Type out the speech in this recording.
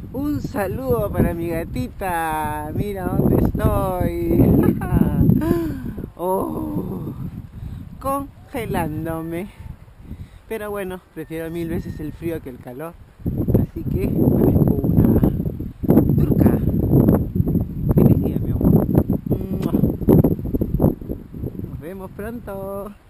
Un saludo para mi gatita. Mira dónde estoy. Oh, congelándome. Pero bueno, prefiero 1000 veces el frío que el calor. Así que parezco una turca. Feliz día, mi amor. Nos vemos pronto.